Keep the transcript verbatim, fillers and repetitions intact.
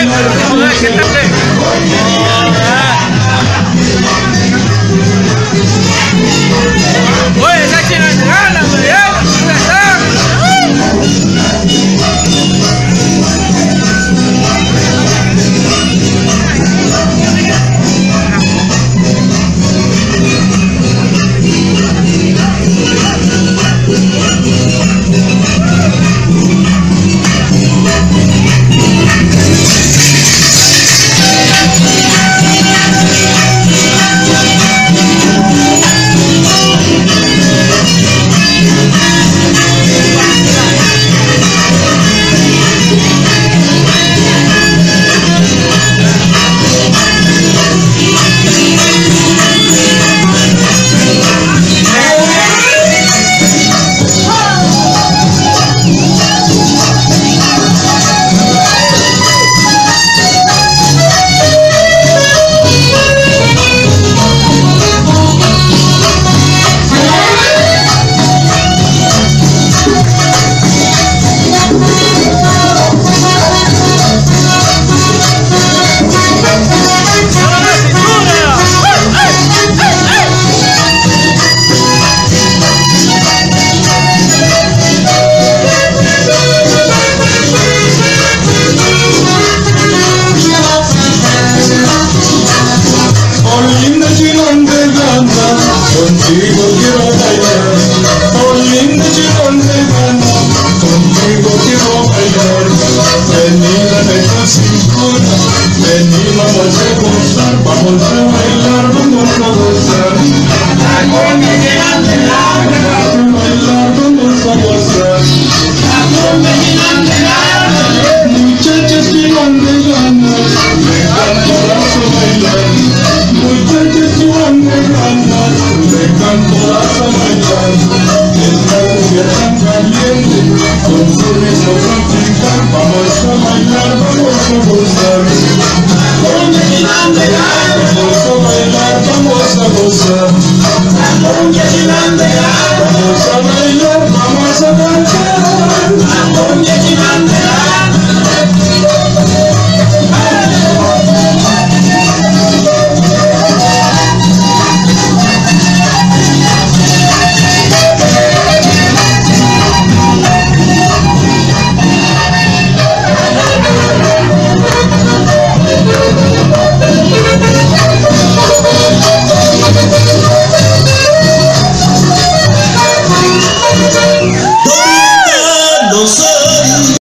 Joder, ¿qué tal? Oye, esa china es gana, hombre, ya, ¿dónde está? Contigo quiero bailar, oh linda chilondrina, contigo quiero bailar. Vení, dame tu cintura, vení, vamos a gozar, vamos a bailar, vamos a gozar. Vamos a bailar, vamos a gozar. Muchachas chilondrinas, vengan todas a bailar. Muchachas chilondrinas, vengan todas a bailar. Esta mujer tan caliente, con su ritmo tropical, vamos a bailar, vamos a gozar. Vamos a bailar, vamos a gozar. Vamos a bailar, vamos a cantar.